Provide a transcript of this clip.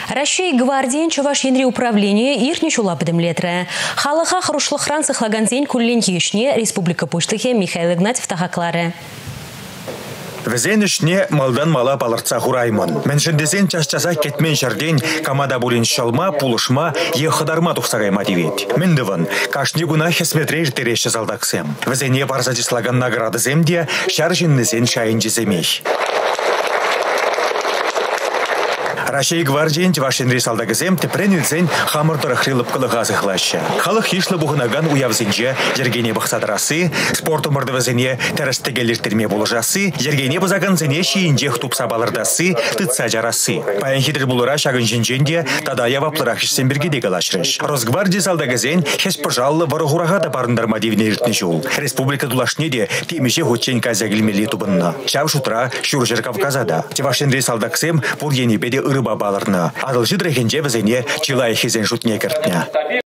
Россия гвардиян Чуваш Енри управление ирне чула бедемлетре. Халаха хрушлыхран сыхлаганзен куллен ешне Республика Пуштыхе Михаил Игнатьев тахаклары. Везенішне малдан мала балыртса хураймын. Меншіндесен чашчаса кетмен жерден камада булин шалма, пулышма, ехадарма тухсагайма девет. Мендівін, кашни гуна хесметрей тереші залдаксем. Везене барзадислаган награды земде шаржиннесен шайынжы земей. Россия гвардиян Чуваш Енри салдагызем тепренілзен хамырдыры хрилып кылыға зықлашы. Халық ешлі бұғынаган уявзенже ергене бұқсадырасы, спорту мұрдывызене тәрістігелертерме болыжасы, ергене бұзаган зене шиінжех тупса балырдасы, тытса жарасы. Паян хитір бұлыра шағын жинженде тадая ваплырақ ішсен біргеде қалашырыш. Росгвардия салдагызен хеш пыжаллы варығураға да барындарма девіне ертіне жол. Республика дулашнеде темеше хотчен казягілмелі тубынна. Шав шутра шүржер Кавказада. Чуваш Енри салдагызем бұл енебеде бабаларына. Адыл жидрехенже візене чилай хезен жутне кертне.